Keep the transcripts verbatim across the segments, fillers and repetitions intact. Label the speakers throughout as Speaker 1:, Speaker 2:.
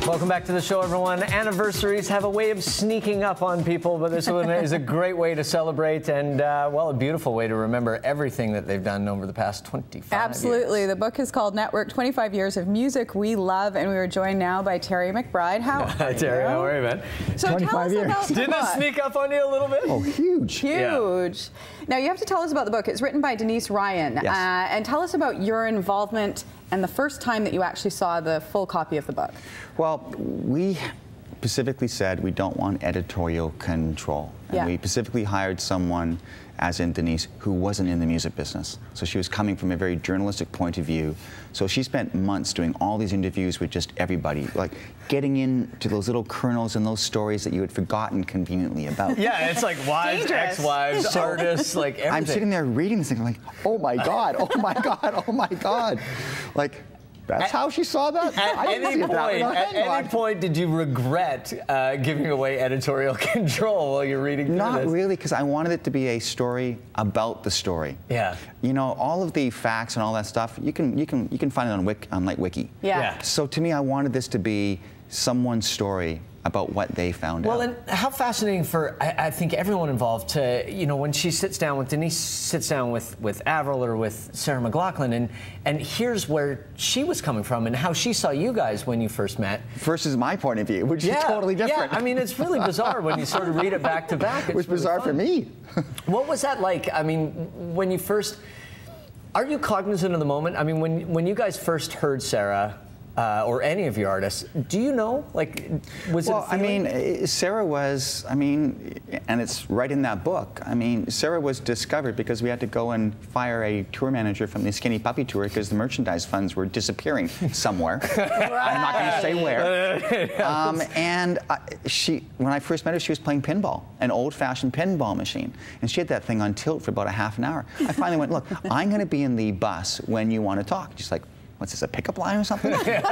Speaker 1: Welcome back to the show, everyone. Anniversaries have a way of sneaking up on people, but this one is a great way to celebrate and, uh, well, a beautiful way to remember everything that they've done over the past twenty-five
Speaker 2: Absolutely.
Speaker 1: years.
Speaker 2: The book is called Network, twenty-five years of Music We Love, and we are joined now by Terry McBride. How
Speaker 1: Hi, Terry. How are you, man?
Speaker 2: So tell us
Speaker 3: years.
Speaker 2: about the
Speaker 1: Didn't
Speaker 2: book.
Speaker 1: it sneak up on you a little bit?
Speaker 3: Oh, huge.
Speaker 2: Huge.
Speaker 1: Yeah.
Speaker 2: Now, you have to tell us about the book. It's written by Denise Ryan.
Speaker 3: Yes.
Speaker 2: Uh, and tell us about your involvement and the first time that you actually saw the full copy of the book.
Speaker 3: Well, we specifically said we don't want editorial control. And
Speaker 2: Yeah.
Speaker 3: we specifically hired someone, as in Denise, who wasn't in the music business. So she was coming from a very journalistic point of view. So she spent months doing all these interviews with just everybody, like getting into those little kernels and those stories that you had forgotten conveniently about.
Speaker 1: Yeah, it's like wives,
Speaker 2: Dangerous.
Speaker 1: ex-wives,
Speaker 3: So,
Speaker 1: artists, like everything.
Speaker 3: I'm sitting there reading this thing, I'm like, oh my God, oh my God, oh my God. Like, that's
Speaker 1: At-
Speaker 3: how she saw that?
Speaker 1: At
Speaker 3: I didn't
Speaker 1: any
Speaker 3: see it that way.
Speaker 1: point,
Speaker 3: No,
Speaker 1: at
Speaker 3: hang on.
Speaker 1: any point, did you regret uh, giving away editorial control while you're reading through
Speaker 3: Not
Speaker 1: this?
Speaker 3: really, because I wanted it to be a story about the story.
Speaker 1: Yeah.
Speaker 3: You know, all of the facts and all that stuff, you can you can you can find it on Wik on like Wiki.
Speaker 2: Yeah.
Speaker 1: Yeah.
Speaker 3: So to me, I wanted this to be someone's story about what they found
Speaker 1: Well,
Speaker 3: out.
Speaker 1: and how fascinating for, I, I think, everyone involved to, you know, when she sits down with, Denise sits down with, with Avril or with Sarah McLachlan, and, and here's where she was coming from and how she saw you guys when you first met.
Speaker 3: Versus my point of view, which is totally different.
Speaker 1: Yeah, I mean, it's really bizarre when you sort of read it back to back.
Speaker 3: It was
Speaker 1: It's really
Speaker 3: bizarre for
Speaker 1: fun.
Speaker 3: me.
Speaker 1: What was that like? I mean, when you first, are you cognizant of the moment? I mean, when, when you guys first heard Sarah, Uh, or any of your artists, do you know? Like, was
Speaker 3: Well,
Speaker 1: it?
Speaker 3: I
Speaker 1: feeling-
Speaker 3: mean, eh, Sarah was, I mean, and it's right in that book. I mean, Sarah was discovered because we had to go and fire a tour manager from the Skinny Puppy Tour because the merchandise funds were disappearing somewhere. I'm not going to say where. Um, and uh, she, when I first met her, she was playing pinball, an old-fashioned pinball machine. And she had that thing on tilt for about a half an hour. I finally went, look, I'm going to be in the bus when you want to talk. She's like, what's this, a pickup line or something?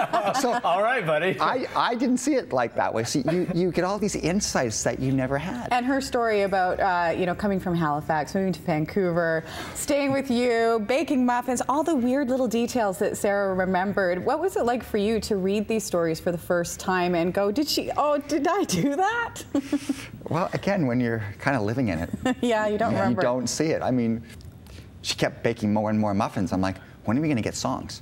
Speaker 3: So
Speaker 1: all right, buddy.
Speaker 3: I, I didn't see it like that way. See, you, you get all these insights that you never had.
Speaker 2: And her story about, uh, you know, coming from Halifax, moving to Vancouver, staying with you, baking muffins, all the weird little details that Sarah remembered. What was it like for you to read these stories for the first time and go, did she, oh, did I do that?
Speaker 3: Well, again, when you're kind of living in it,
Speaker 2: Yeah, you don't
Speaker 3: you,
Speaker 2: remember.
Speaker 3: you don't see it. I mean, she kept baking more and more muffins. I'm like, when are we going to get songs?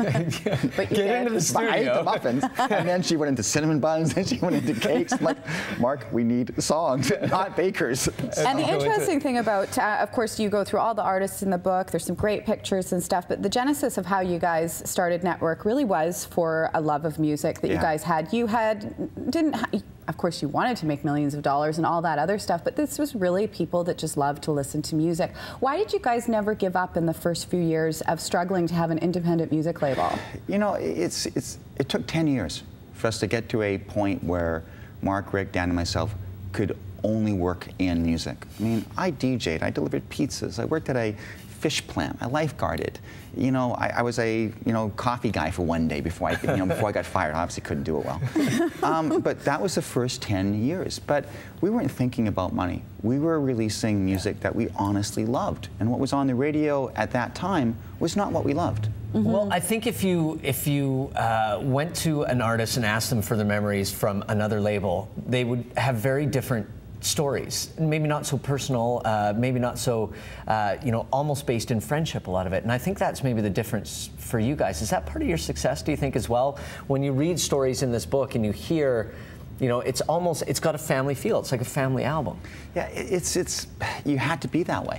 Speaker 2: But you
Speaker 1: Get
Speaker 2: did.
Speaker 1: into the
Speaker 3: But I ate
Speaker 1: studio.
Speaker 3: the muffins, and then she went into cinnamon buns, and she went into cakes. I'm like, Mark, we need songs, not bakers.
Speaker 2: And the
Speaker 1: Go into
Speaker 2: interesting
Speaker 1: it.
Speaker 2: thing about, uh, of course, you go through all the artists in the book. There's some great pictures and stuff, but the genesis of how you guys started Network really was for a love of music that you
Speaker 3: Yeah.
Speaker 2: guys had. You had, didn't, ha of course, you wanted to make millions of dollars and all that other stuff, but this was really people that just loved to listen to music. Why did you guys never give up in the first few years of struggling to have an independent music label?
Speaker 3: You know, it's, it's, it took ten years for us to get to a point where Mark, Rick, Dan, and myself could only work in music. I mean, I D J'd, I delivered pizzas, I worked at a fish plant, I lifeguarded. You know, I, I was a, you know, coffee guy for one day before I, you know, before I got fired. I obviously couldn't do it well. Um, but that was the first ten years. But we weren't thinking about money. We were releasing music that we honestly loved. And what was on the radio at that time was not what we loved.
Speaker 1: Well, I think if you if you uh, went to an artist and asked them for their memories from another label, they would have very different stories. Maybe not so personal, uh, maybe not so, uh, you know, almost based in friendship, a lot of it. And I think that's maybe the difference for you guys. Is that part of your success, do you think, as well? When you read stories in this book and you hear, you know, it's almost, it's got a family feel. It's like a family album.
Speaker 3: Yeah, it- it's, it's, you had to be that way.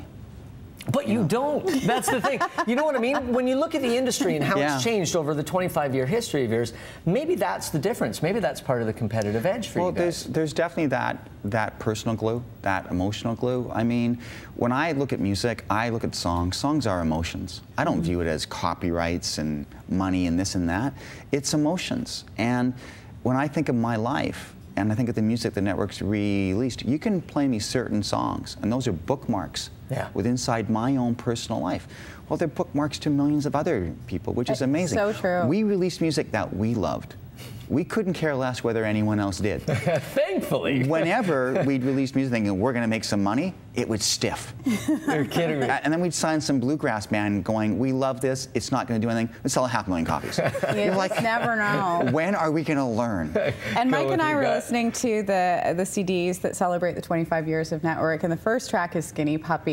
Speaker 1: But you don't. That's the thing. You know what I mean? When you look at the industry and how
Speaker 3: Yeah.
Speaker 1: it's changed over the twenty-five year history of yours, maybe that's the difference. Maybe that's part of the competitive edge for
Speaker 3: Well,
Speaker 1: you guys.
Speaker 3: there's there's definitely that that personal glue, that emotional glue. I mean, when I look at music, I look at songs. Songs are emotions. I don't view it as copyrights and money and this and that. It's emotions. And when I think of my life, and I think of the music the network's released, you can play me certain songs, and those are bookmarks
Speaker 1: Yeah.
Speaker 3: with inside my own personal life. Well, they're bookmarks to millions of other people, which is
Speaker 2: It's
Speaker 3: amazing.
Speaker 2: so true.
Speaker 3: We released music that we loved. we couldn't care less whether anyone else did.
Speaker 1: Thankfully.
Speaker 3: Whenever we'd release music thinking we're going to make some money, it would stiff.
Speaker 1: You're kidding me.
Speaker 3: And then we'd sign some bluegrass band going, we love this, it's not going to do anything, let's sell a half million copies.
Speaker 2: You
Speaker 3: You're
Speaker 2: just never know.
Speaker 3: When are we going to learn?
Speaker 2: And
Speaker 1: Go
Speaker 2: Mike
Speaker 1: with
Speaker 2: and I
Speaker 1: your
Speaker 2: were
Speaker 1: gut.
Speaker 2: listening to the the C Ds that celebrate the twenty-five years of network, and the first track is Skinny Puppy.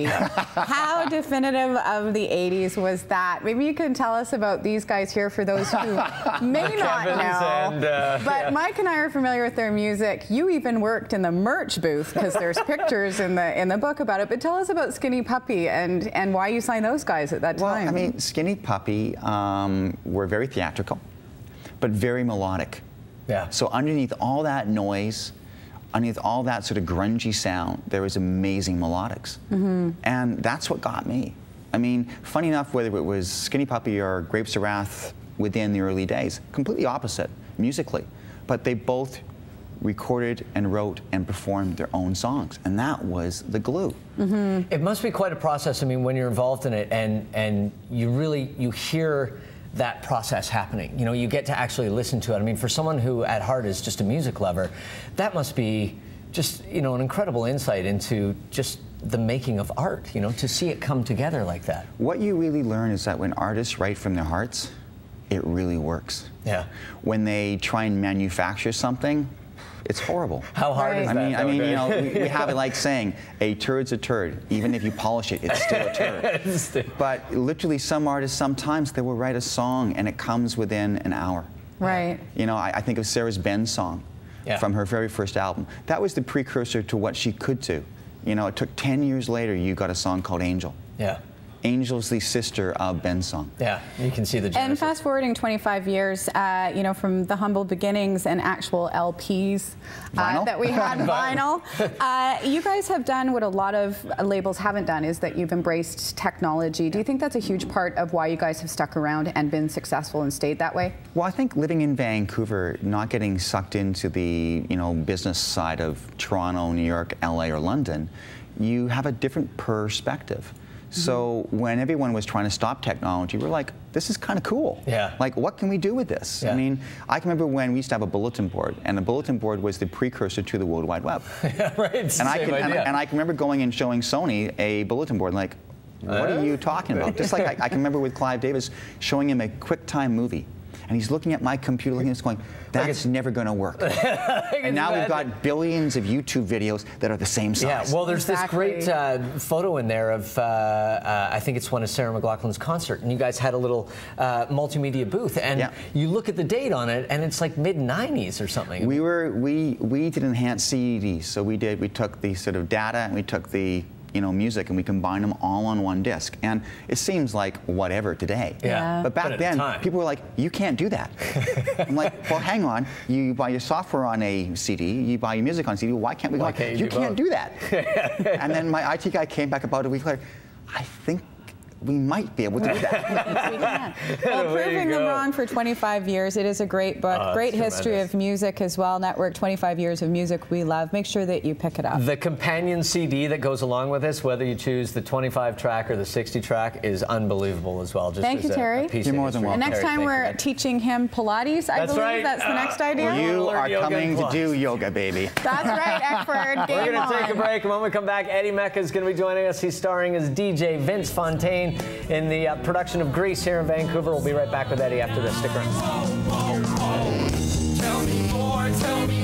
Speaker 2: How definitive of the eighties was that? Maybe you can tell us about these guys here for those who may not
Speaker 1: Kevin's
Speaker 2: know.
Speaker 1: and, uh,
Speaker 2: but
Speaker 1: yeah.
Speaker 2: Mike and I are familiar with their music. You even worked in the merch booth because there's pictures in the in the book about it. But tell us about Skinny Puppy and and why you signed those guys at that
Speaker 3: Well,
Speaker 2: time.
Speaker 3: I mean, Skinny Puppy um, were very theatrical, but very melodic.
Speaker 1: Yeah.
Speaker 3: So underneath all that noise, underneath all that sort of grungy sound, there was amazing melodics. Mm-hmm. And that's what got me. I mean, funny enough, whether it was Skinny Puppy or Grapes of Wrath within the early days, completely opposite musically. But they both recorded and wrote and performed their own songs, and that was the glue.
Speaker 2: Mm-hmm.
Speaker 1: It must be quite a process. I mean, when you're involved in it, and and you really you hear that process happening. You know, you get to actually listen to it. I mean, for someone who at heart is just a music lover, that must be just, you know, an incredible insight into just the making of art. You know, to see it come together like that.
Speaker 3: What you really learn is that when artists write from their hearts, it really works.
Speaker 1: Yeah.
Speaker 3: When they try and manufacture something, it's horrible.
Speaker 1: How hard
Speaker 2: Right.
Speaker 1: is
Speaker 3: I
Speaker 1: that?
Speaker 3: mean, I mean, you know,
Speaker 1: nowadays?
Speaker 3: we, we have it like saying, a turd's a turd. Even if you polish it, it's still a turd. But literally, some artists, sometimes they will write a song and it comes within an hour.
Speaker 2: right.
Speaker 3: You know, I, I think of Sarah's Ben song
Speaker 1: Yeah.
Speaker 3: from her very first album. That was the precursor to what she could do. You know, it took ten years later, you got a song called Angel.
Speaker 1: Yeah.
Speaker 3: Angel's the sister of Ben's song.
Speaker 1: Yeah. You can see the
Speaker 2: And
Speaker 1: genesis.
Speaker 2: fast forwarding twenty-five years, uh, you know, from the humble beginnings and actual L Ps uh,
Speaker 3: Vinyl?
Speaker 2: that we had vinyl, uh, you guys have done what a lot of labels haven't done, is that you've embraced technology. Do you think that's a huge part of why you guys have stuck around and been successful and stayed that way?
Speaker 3: Well, I think living in Vancouver, not getting sucked into the, you know, business side of Toronto, New York, L A, or London, you have a different perspective. So when everyone was trying to stop technology, we're like, this is kind of cool.
Speaker 1: Yeah.
Speaker 3: Like, what can we do with this?
Speaker 1: Yeah.
Speaker 3: I mean, I can remember when we used to have a bulletin board, and the bulletin board was the precursor to the World Wide Web.
Speaker 1: Yeah, right. It's
Speaker 3: And
Speaker 1: the
Speaker 3: I,
Speaker 1: same
Speaker 3: can, and, I,
Speaker 1: idea.
Speaker 3: and I can remember going and showing Sony a bulletin board, like, what
Speaker 1: Uh?
Speaker 3: are you talking about? Just like I, I can remember with Clive Davis showing him a QuickTime movie. And he's looking at my computer, looking at this going, that's never going to work. And now we've got billions of YouTube videos that are the same size.
Speaker 1: Yeah, well, there's
Speaker 2: Exactly.
Speaker 1: this great uh, photo in there of, uh, uh, I think it's one of Sarah McLachlan's concert, and you guys had a little uh, multimedia booth, and
Speaker 3: Yeah.
Speaker 1: you look at the date on it, and it's like mid nineties or something.
Speaker 3: We were we we did enhanced C Ds. So we did we took the sort of data and we took the you know music and we combined them all on one disc. And it seems like whatever today.
Speaker 1: Yeah.
Speaker 3: But back
Speaker 1: But at the
Speaker 3: then,
Speaker 1: time.
Speaker 3: people were like, you can't do that. I'm like, well, hang on. You buy your software on a C D, you buy your music on C D. Why can't we?
Speaker 1: Why
Speaker 3: go?
Speaker 1: can't you
Speaker 3: you
Speaker 1: do
Speaker 3: can't
Speaker 1: both?
Speaker 3: do that. And then my I T guy came back about a week later. I think we might be able to do that.
Speaker 2: We can. Well,
Speaker 1: Way to
Speaker 2: proving them
Speaker 1: go.
Speaker 2: wrong for twenty-five years. It is a great book,
Speaker 1: Oh, it's
Speaker 2: great history
Speaker 1: tremendous.
Speaker 2: of music as well. Network, twenty-five years of music we love. Make sure that you pick it up.
Speaker 1: The companion C D that goes along with this, whether you choose the twenty-five track or the sixty track, is unbelievable as well. Just
Speaker 2: Thank
Speaker 1: as
Speaker 2: you,
Speaker 1: a-
Speaker 2: Terry.
Speaker 1: a piece
Speaker 3: You're
Speaker 1: of
Speaker 3: more than
Speaker 1: history.
Speaker 3: welcome.
Speaker 2: And next
Speaker 1: Terry,
Speaker 2: time
Speaker 1: thank
Speaker 2: we're
Speaker 1: you, man.
Speaker 2: teaching him Pilates, I
Speaker 1: That's
Speaker 2: believe
Speaker 1: right.
Speaker 2: that's the
Speaker 1: Uh,
Speaker 2: next idea.
Speaker 1: we're
Speaker 3: You
Speaker 1: Learn
Speaker 3: are
Speaker 1: yoga
Speaker 3: coming
Speaker 1: and
Speaker 3: to
Speaker 1: Pilates.
Speaker 3: do yoga, baby.
Speaker 2: That's right, Eckford. Game
Speaker 1: We're going to take a
Speaker 2: on.
Speaker 1: break. When we come back, Eddie Mecca is going to be joining us. He's starring as D J Vince Fontaine in the uh, production of Grease here in Vancouver. We'll be right back with Eddie after this. Stick around.
Speaker 4: Tell me more, tell me